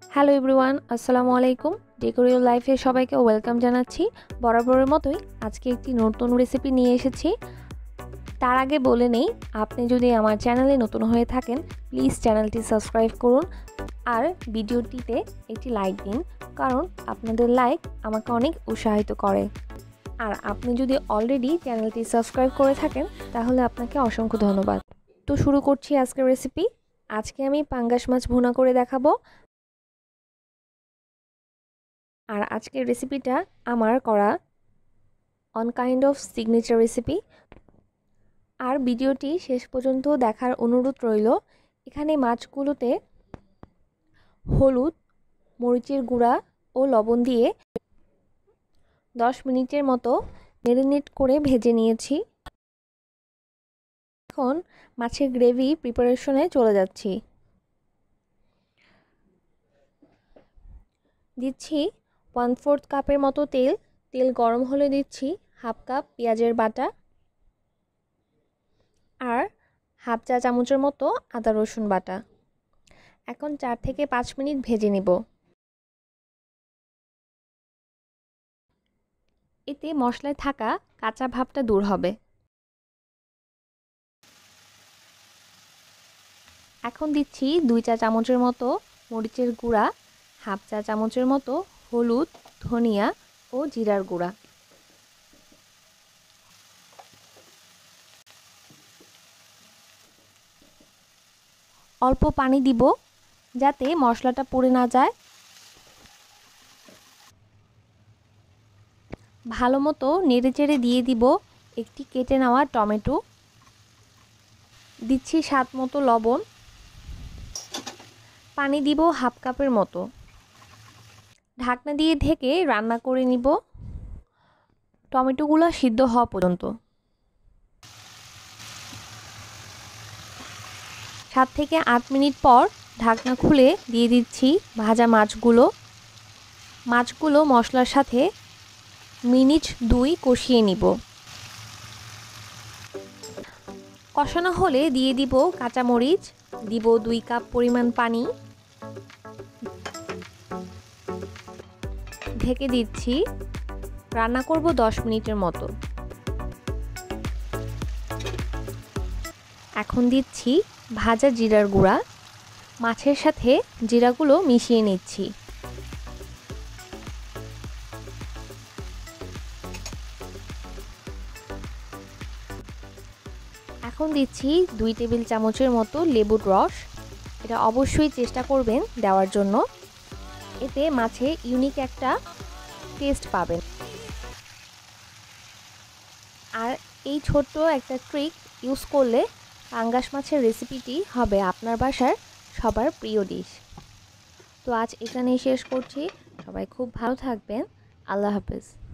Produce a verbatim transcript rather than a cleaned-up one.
Hello everyone, আসসালামু আলাইকুম। ডেকোরিয়াল লাইফে সবাইকে ওয়েলকাম জানাচ্ছি। বরাবরের মতোই আজকে একটি নতুন রেসিপি নিয়ে এসেছি। তার আগে বলে নেই, আপনি যদি আমার চ্যানেলে নতুন হয়ে থাকেন প্লিজ চ্যানেলটি সাবস্ক্রাইব করুন আর ভিডিওটিতে একটি লাইক দিন, কারণ আপনাদের লাইক আমাকে অনেক উৎসাহিত করে। আর আপনি যদি অলরেডি চ্যানেলটি সাবস্ক্রাইব করে থাকেন তাহলে আপনাকে অসংখ্য ধন্যবাদ। তো শুরু করছি আজকের রেসিপি। আজকে আমি পাঙ্গাস মাছ ভুনা করে দেখাবো। আর আজকের রেসিপিটা আমার করা one kind of signature recipe. আর ভিডিওটি শেষ পর্যন্ত দেখার অনুরোধ রইল। এখানে মাছগুলোতে হলুদ, মরিচের গুঁড়া ও লবণ দিয়ে দশ মিনিটের মতো ম্যারিনেট করে ভেজে নিয়েছি। এখন মাছের গ্রেভি প্রিপারেশনে চলে যাচ্ছি। দিচ্ছি ওয়ান ফোর্থ কাপের মতো তেল। তেল গরম হলে দিচ্ছি হাফ কাপ পেঁয়াজের বাটা আর হাফ চা চামচের মতো আদা রসুন বাটা। এখন চার থেকে পাঁচ মিনিট ভেজে নেব। এতে মশলায় থাকা কাঁচা ভাবটা দূর হবে। এখন দিচ্ছি দুই চা চামচের মতো মরিচের গুঁড়া, হাফ চা চামচের মতো হলুদ, ধনিয়া ও জিরার গুঁড়া। অল্প পানি দিব যাতে মশলাটা পুড়ে না যায়। ভালো মতো নেড়েচেড়ে দিয়ে দিব একটি কেটে নেওয়া টমেটো। দিচ্ছি স্বাদ মতো লবণ। পানি দিব হাফ কাপের মতো। ঢাকনা দিয়ে ঢেকে রান্না করে নিব টমেটোগুলো সিদ্ধ হওয়া পর্যন্ত। সাত থেকে আট মিনিট পর ঢাকনা খুলে দিয়ে দিচ্ছি ভাজা মাছগুলো। মাছগুলো মশলার সাথে মিনিট দুই কষিয়ে নিব। কষানো হলে দিয়ে দিব কাঁচামরিচ, দিব দুই কাপ পরিমাণ পানি। ঢেকে দিচ্ছি, রান্না করব দশ মিনিটের মতো। এখন দিচ্ছি ভাজা জিরার গুঁড়া। মাছের সাথে জিরাগুলো মিশিয়ে নিচ্ছি। এখন দিচ্ছি দুই টেবিল চামচের মতো লেবুর রস। এটা অবশ্যই চেষ্টা করবেন দেওয়ার জন্য, এতে মাছে ইউনিক একটা টেস্ট পাবেন। আর এই ছোট্ট একটা ট্রিক ইউজ করলে পাঙ্গাস মাছের রেসিপিটি হবে আপনার বাসার সবার প্রিয় ডিশ। তো আজ এখানেই শেষ করছি। সবাই খুব ভালো থাকবেন। আল্লাহ হাফেজ।